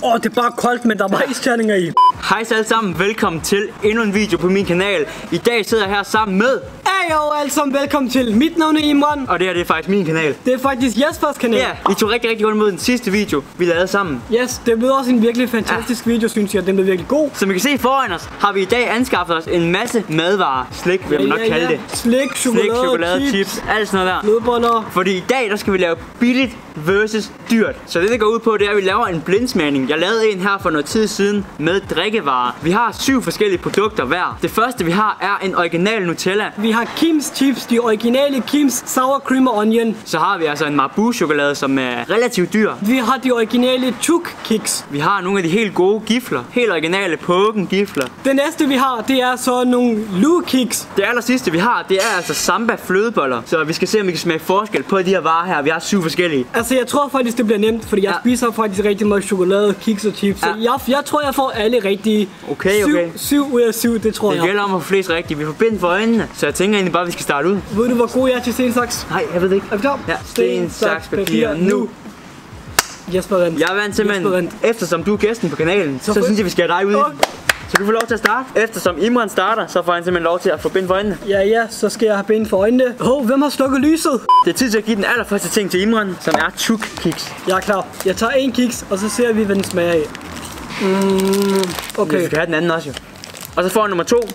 Det er bare koldt, men der er bare isterninger i. Hej så alle sammen, velkommen til endnu en video på min kanal. I dag sidder jeg her sammen med... Hey jo alle sammen, velkommen til. Mit navn er Imran. Og det her, det er faktisk min kanal. Det er faktisk Jespers kanal. Ja, I tog rigtig godt imod den sidste video, vi lavede sammen. Yes, det blev også en virkelig fantastisk video, synes jeg. Den blev virkelig god. Som I kan se foran os, har vi i dag anskaffet os en masse madvarer. Slik, vil man nok kalde det. Slik, chokolade, chips, alt sådan noget der. Flødeboller. Fordi i dag, der skal vi lave billigt versus dyrt. Så det går ud på, det er, at vi laver en blindsmagning. Jeg lavede en her for noget tid siden med drikkevarer. Vi har 7 forskellige produkter hver. Det første vi har er en original Nutella. Vi har Kims chips, de originale Kims sour cream og onion. Så har vi altså en Marabou chokolade, som er relativt dyr. Vi har de originale Chuk kiks. Vi har nogle af de helt gode gifler. Helt originale Poken gifler. Det næste vi har, det er så nogle Lu kiks. Det aller sidste vi har, det er altså Samba flødeboller. Så vi skal se, om vi kan smage forskel på de her varer her. Vi har 7 forskellige. Altså jeg tror faktisk det bliver nemt, fordi jeg spiser faktisk rigtig meget chokolade, kiks og chips. Så jeg tror jeg får alle rigtige. Okay. 7 ud af 7, det tror jeg. Det gælder om at få flest rigtige. Vi får bind for øjnene. Så jeg tænker egentlig bare, at vi skal starte ud. Ved du hvor god jeg er til sten, saks? Nej, jeg ved det ikke. Er vi klar? Ja. Sten, saks, papir, nu. Jesper vandt. Jeg vandt simpelthen. Eftersom du er gæsten på kanalen, så synes jeg vi skal have dig ud. Så du får lov til at starte. Eftersom Imran starter, så får han simpelthen lov til at få bind for øjnene. Ja, så skal jeg have bind for øjnene. Hvem har slukket lyset? Det er tid til at give den allerførste ting til Imran, som er Chuk kiks. Jeg er klar. Jeg tager en kiks, og så ser vi, hvad den smager af. Okay. Vi skal have den anden også jo. Og så får han nummer 2.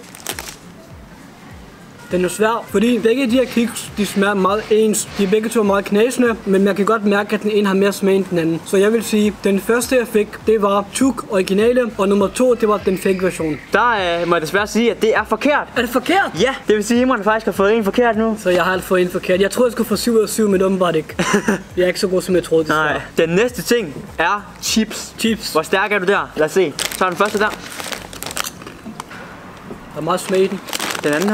Den er svær, fordi begge de her kiks, de smager meget ens. De er begge to meget knasende, men man kan godt mærke, at den ene har mere smag end den anden. Så jeg vil sige, den første jeg fik, det var Chuk originale, og nummer 2, det var den fake version. Der må jeg desværre sige, at det er forkert. Er det forkert? Ja, det vil sige, at Imran faktisk har fået en forkert nu. Så jeg har altså fået en forkert. Jeg troede, jeg skulle få 7 ud af 7, men åbenbart ikke. Jeg er ikke så god, som jeg troede, det Nej. Den næste ting er chips. Hvor stærk er du der? Lad os se. Så er den første der. Der er meget smag i den. Den anden her.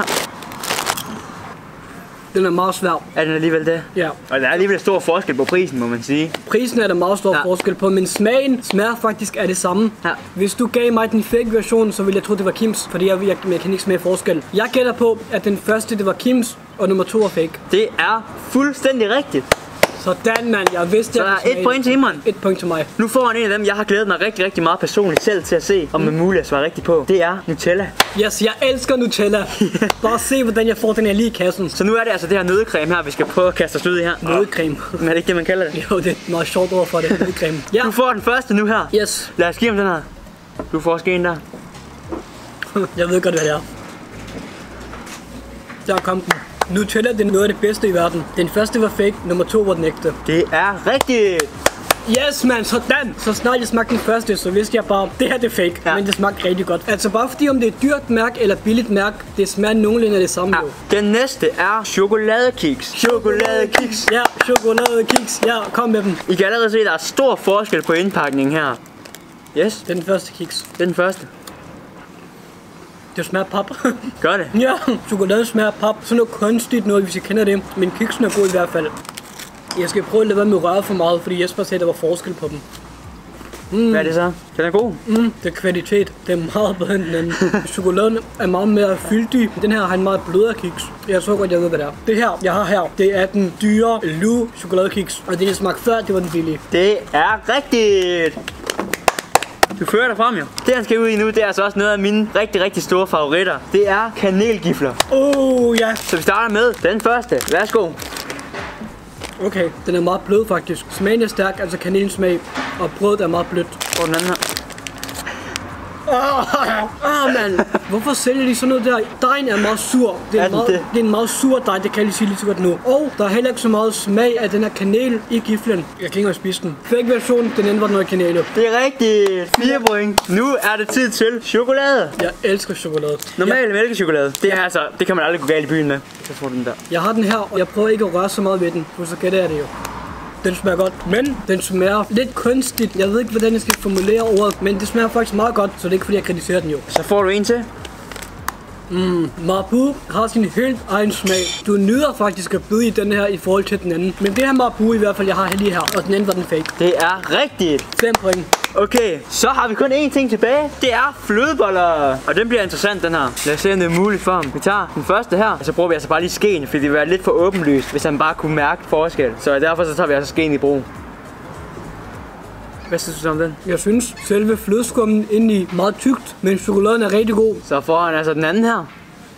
Den er meget svær. Er den alligevel det? Ja. Og der er alligevel stor forskel på prisen, må man sige. Prisen er der meget stor forskel på, men smagen smager faktisk af det samme. Ja. Hvis du gav mig den fake version, så ville jeg tro, det var Kims, fordi jeg kan ikke smage forskel. Jeg gætter på, at den første, det var Kims, og nummer 2 er fake. Det er fuldstændig rigtigt. Sådan, mand. Jeg vidste, så der er 1 point til Imran. 1 point til mig. Nu får han en af dem, jeg har glædet mig rigtig meget personligt selv til at se, om man muligt at svare rigtigt på. Det er Nutella. Yes, jeg elsker Nutella. Bare se, hvordan jeg får den her lige i kassen. Så nu er det altså det her nøddecreme her, vi skal prøve at kaste os ud i her. Nøddecreme. Men er det ikke det, man kalder det? Jo, det er meget sjovt ord for det. Nøddecreme. Ja. Du får den første nu her. Yes. Lad os give ham den her. Du får skeen der. Jeg ved godt, hvad det er. Der kom den. Nutella, det er noget af det bedste i verden. Den første var fake, nummer 2 var den ægte. Det er rigtigt! Yes, man, sådan! Så snart jeg smagte den første, så vidste jeg bare, det her det er fake, men det smagte rigtig godt. Altså bare fordi om det er dyrt mærke eller billigt mærke, det smager nogenlunde af det samme jo. Den næste er chokoladekiks. Chokoladekiks. Ja, chokoladekiks. Ja, kom med dem. I kan allerede se, at der er stor forskel på indpakningen her. Yes. Det er den første kiks. Det er den første. Det smager pap. Gør det? Ja, chokolade smager pap. Sådan noget kunstigt noget, hvis I kender det. Men kiksen er god i hvert fald. Jeg skal prøve at lade være med at røre for meget, fordi Jesper sagde, at der var forskel på dem. Hvad er det så? Den er god? Det er kvalitet. Det er meget bedre end den anden. Chokoladen er meget mere fyldig. Den her har en meget blødere kiks. Jeg så godt, jeg ved, hvad det er. Det her, jeg har her, det er den dyre Lu chokoladekiks. Og det, jeg smagte før, det var den billige. Det er rigtigt! Du fører dig frem jo. Det han skal ud i nu, det er altså også noget af mine rigtig store favoritter. Det er kanelgifler. Ja. Så vi starter med den første. Værsgo. Okay, den er meget blød faktisk. Smagen er stærk, altså kanelsmag. Og brødet er meget blødt. Og den anden her. Mand. Hvorfor sælger de sådan noget der? Dejen er meget sur. Det er en meget sur dej, det kan jeg lige sige lige så godt nu. Og der er heller ikke så meget smag af den her kanel i giflen. Jeg kan ikke engang spise den. Fake version, den anden var noget kanel. Det er rigtigt. 4 point. Nu er det tid til chokolade. Jeg elsker chokolade. Normal mælkechokolade. Det er altså, det kan man aldrig gå galt i byen med. Så får du den der. Jeg har den her, og jeg prøver ikke at røre så meget ved den, for så gætter jeg det jo. Den smager godt, men den smager lidt kunstigt. Jeg ved ikke, hvordan jeg skal formulere ordet, men det smager faktisk meget godt, så det er ikke fordi, jeg kritiserer den jo. Så får du en til. Marabou har sin helt egen smag. Du nyder faktisk at bide i den her i forhold til den anden. Men det her Marabou i hvert fald, jeg har lige her, og den anden var den fake. Det er rigtigt. 5 point. Okay, så har vi kun én ting tilbage. Det er flødeboller. Og den bliver interessant, den her. Lad os se, om det er muligt for ham. Vi tager den første her, og så bruger vi altså bare lige skeen, fordi det vil være lidt for åbenlyst, hvis han bare kunne mærke forskel. Så derfor så tager vi altså skeen i brug. Hvad synes du om den? Jeg synes, selve flødeskummen inde i meget tykt, men chokoladen er rigtig god. Så foran altså den anden her.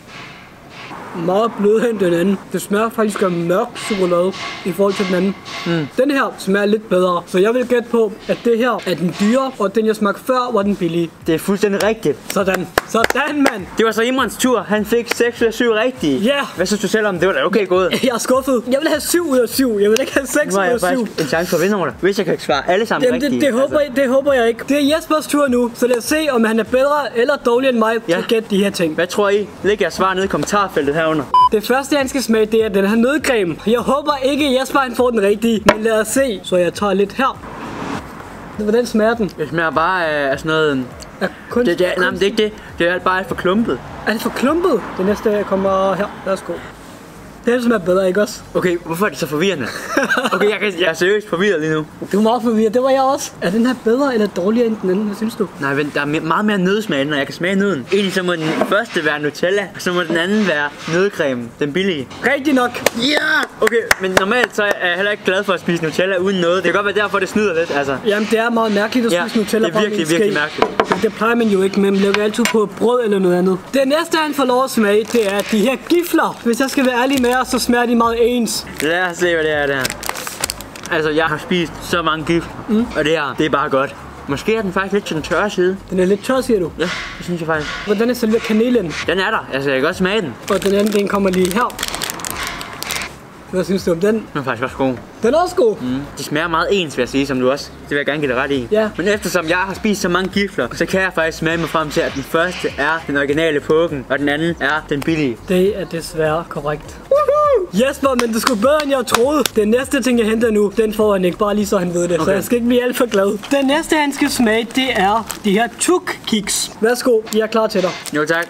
Meget blødere end den anden. Det smager faktisk af mørk chokolade i forhold til den anden. Den her smager lidt bedre, så jeg vil gætte på, at det her er den dyre, og den jeg smagte før var den billige. Det er fuldstændig rigtigt. Sådan, mand. Det var så Imrans tur. Han fik 6 ud af 7 rigtige. Ja. Hvad synes du selv om? Det var da okay gået. Jeg er skuffet. Jeg vil have 7 ud af 7. Jeg vil ikke have 6 ud af 7. En chance for at vinde over dig, hvis jeg kan svare alle sammen rigtige. Det håber jeg ikke. Det er Jespers tur nu, så lad os se, om han er bedre eller dårligere end mig til at gætte de her ting. Hvad tror I? Læg jeres svar ned i kommentarfeltet herunder. Det første, han skal smage, det er den her nødcreme. Jeg håber ikke, at Jesper han får den rigtige, men lad os se. Så jeg tager lidt her. Hvordan smager den? Det smager bare af sådan noget... Nej, men det er ikke det. Det er bare for klumpet. Er det for klumpet? Det næste kommer her. Værsgo. Det smager bedre, ikke også? Okay, hvorfor er det så forvirrende? Okay, jeg er seriøst forvirret lige nu. Du er meget forvirret, det var jeg også. Er den her bedre eller dårligere end den anden? Hvad synes du? Nej, men der er meget mere nødsmag, når jeg kan smage nøden. Egentlig så må den første være Nutella, og så må den anden være nødcreme, den billige. Rigtig nok. Ja! Okay, men normalt så er jeg heller ikke glad for at spise Nutella uden noget. Det kan godt være derfor, det snyder lidt, altså. Jamen, det er meget mærkeligt at spise Nutella. Det er virkelig mærkeligt. Det plejer man jo ikke, men man laver altid på brød eller noget andet. Det næste, han får lov at smage, det er de her gifler. Hvis jeg skal være ærlig med jer, så smager de meget ens. Lad os se, hvad det er der. Altså, jeg har spist så mange gifler, og det er bare godt. Måske er den faktisk lidt til den tørre side. Den er lidt tør, siger du? Ja, det synes jeg faktisk. Hvordan er selve kanelen? Den er der. Altså, jeg kan godt smage den. Og den anden, den kommer lige her. Hvad synes du om den? Den er faktisk også god. Den er også god? De smager meget ens, vil jeg sige, som du også. Det vil jeg gerne give dig ret i. Ja. Men eftersom jeg har spist så mange gifler, så kan jeg faktisk smage mig frem til, at den første er den originale Pokken, og den anden er den billige. Det er desværre korrekt. Jesper, men det skulle bedre, end jeg troede. Den næste ting, jeg henter nu, den får han ikke, bare lige så han ved det. Okay. Så jeg skal ikke blive alt for glad. Den næste, han skal smage, det er de her tuk-kiks. Værsgo, jeg er klar til dig. Jo, tak.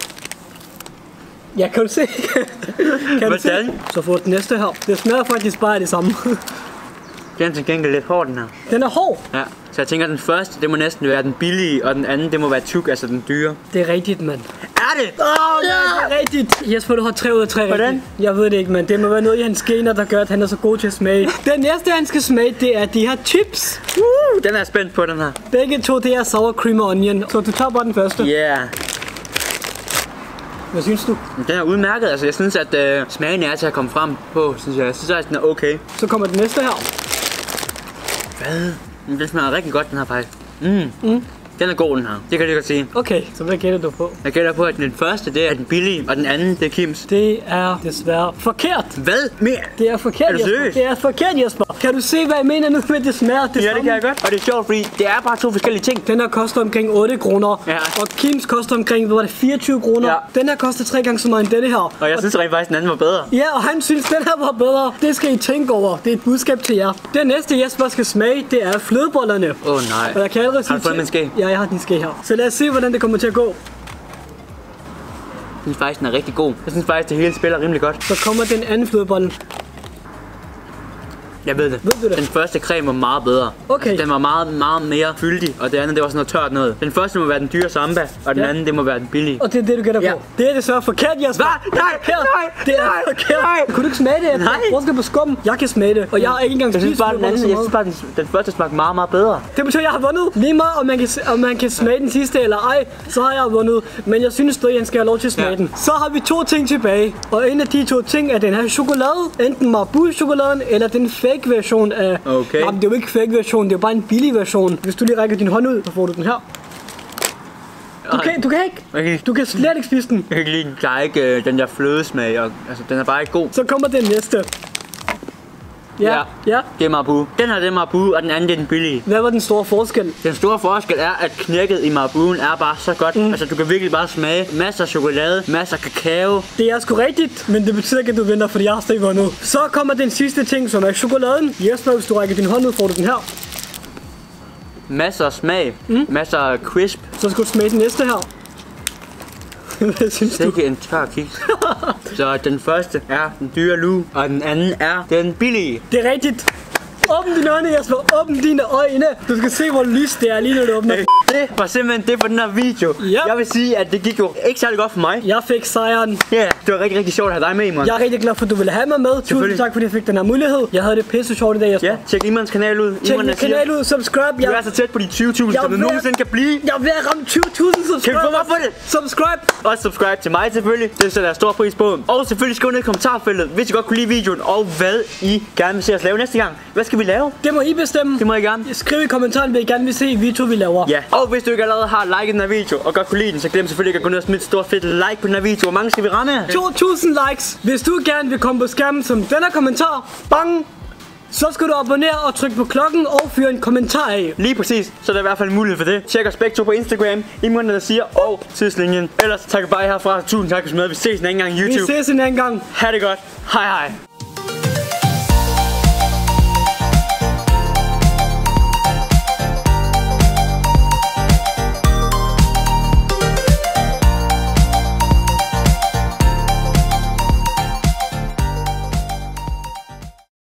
Ja, kan du se? Kan du se? Så får den næste her. Det smager faktisk bare af det samme. Den er til gengæld lidt hård, den her. Den er hård? Ja. Så jeg tænker, at den første, det må næsten være den billige, og den anden, det må være tuk, altså den dyre. Det er rigtigt, mand. Er det? Ja, det er rigtigt. Jesper, du har 3 ud af 3 Hvordan? rigtigt. Jeg ved det ikke, men det må være noget i hans gener, der gør, at han er så god til at smage. Den næste, han skal smage, det er de her chips. Den er jeg spændt på, den her. Begge to, det er sour cream og onion. Så du tager bare den første. Ja. Yeah. Hvad synes du? Den er udmærket. Altså, jeg synes, at smagen er til at komme frem på, synes jeg. Jeg synes, at den er okay. Så kommer den næste her. Hvad? Den smager rigtig godt, den her faktisk. Den er god, den her. Det kan jeg godt sige. Okay, så hvad gætter du på? Jeg gætter på, at den første, det er den billige, og den anden, det er Kims. Det er desværre forkert. Hvad? Mere? Det er forkert, Jesper. Det er forkert, Jesper. Kan du se, hvad jeg mener nu med, det smager det Ja, samme? det kan jeg godt. Og det er sjovt, fordi det er bare 2 forskellige ting. Den her koster omkring 8 kroner. Ja. Og Kims koster omkring, hvad var det, 24 kroner. Ja. Den her koster 3 gange så meget end denne her. Og jeg synes rent faktisk, den anden var bedre. Ja, og han synes, den her var bedre. Det skal I tænke over. Det er et budskab til jer. Det næste, Jesper skal smage, det er flødebollerne. Åh nej. Og jeg kan allerede sige... Har du fået min ske? Ja, jeg har din ske her. Så lad os se, hvordan det kommer til at gå. Jeg synes faktisk, den er rigtig god. Jeg synes faktisk, det hele spiller rimelig godt. Så kommer den anden flødebolle. Jeg ved det. Ved du det? Den første creme var meget bedre. Okay. Altså, den var meget mere fyldig, og det andet, det var sådan noget tørt noget. Den første må være den dyre samba, og den anden, det må være den billige. Og det er det, du gætter på? Det er det så forkert, Jesper. Hvad? Nej, det er forkert. Kunne du ikke smage det? Nej. Forskel på skum. Jeg kan smage det, og jeg har ikke engang Jeg synes spist bare, jeg synes bare, den første smagte meget bedre. Det betyder, at jeg har vundet. Lige meget, om man kan smage den sidste eller ej, så har jeg vundet. Men jeg synes stadig, han skal have lov til at smage den. Så har vi 2 ting tilbage. Og en af de 2 ting er den her chokolade. Enten Marabou-chokoladen, eller den fake version af... Okay. Jamen, det er jo ikke fake version, det er jo bare en billig version. Hvis du lige rækker din hånd ud, så får du den her. Du kan ikke. Okay. Du kan slet ikke spise den. Jeg kan ikke lide den. Der er ikke den der flødesmag, og altså, den er bare ikke god. Så kommer den næste. Ja. Det er Marabou. Den her, det er Marabou, og den anden, det er den billige. Hvad var den store forskel? Den store forskel er, at knækket i Marabouen er bare så godt. Altså, du kan virkelig bare smage masser af chokolade, masser af kakao. Det er sgu rigtigt, men det betyder ikke, at du vinder, fordi jeg har stadig vundet. Så kommer den sidste ting, som er chokoladen. Jesper, hvis du rækker din hånd ud, får du den her. Masser af smag, masser af crisp. Så skal du smage den næste her. Hvad synes du? Det er en tør kiks. Så den første er den dyre lue, og den anden er den billige. Det er rigtigt. Åbn dine øjne, Jesper. Åbn dine øjne. Du skal se, hvor lyst det er lige når du åbner. Det var simpelthen det for den her video. Ja. Jeg vil sige, at det gik jo ikke særlig godt for mig. Jeg fik sejren. Ja, det var rigtig sjovt at have dig med, Imran. Jeg er rigtig glad for, at du ville have mig med. Tusind tak, fordi jeg fik den her mulighed. Jeg havde det pisse sjovt i dag, Jesper. Ja, tjek Imrans kanal ud. Tjek min kanal ud, subscribe. Du er så tæt på de 20.000, som du nogensinde kan blive. Jeg er ved at ramme 20.000 subscribe. Kan vi få mig på det? Subscribe. Og subscribe til mig selvfølgelig. Det sætter jeg stor pris på. Og selvfølgelig skriv ned i kommentarfeltet, hvis I godt kunne lide videoen, og hvad I gerne vil se os lave næste gang. Hvad skal vi lave? Det må I bestemme. Det må I gerne. Skriv i kommentaren, hvad I gerne vil se, vi to vi laver. Ja. Og hvis du ikke allerede har liket den her video, og godt kunne lide den, så glem selvfølgelig ikke at gå ned og smide et stort fedt like på den her video. Hvor mange skal vi ramme? 2.000 likes. Hvis du gerne vil komme på skærmen som denne kommentar, bang, så skal du abonnere og trykke på klokken og fyre en kommentar af. Lige præcis, så der er i hvert fald en mulighed for det. Tjek os begge to på Instagram, Imran der siger, og Tidslinjen. Ellers tak bare herfra. Tusind tak for med. Vi ses en anden gang i YouTube. Vi ses en anden gang. Ha' det godt. Hej hej.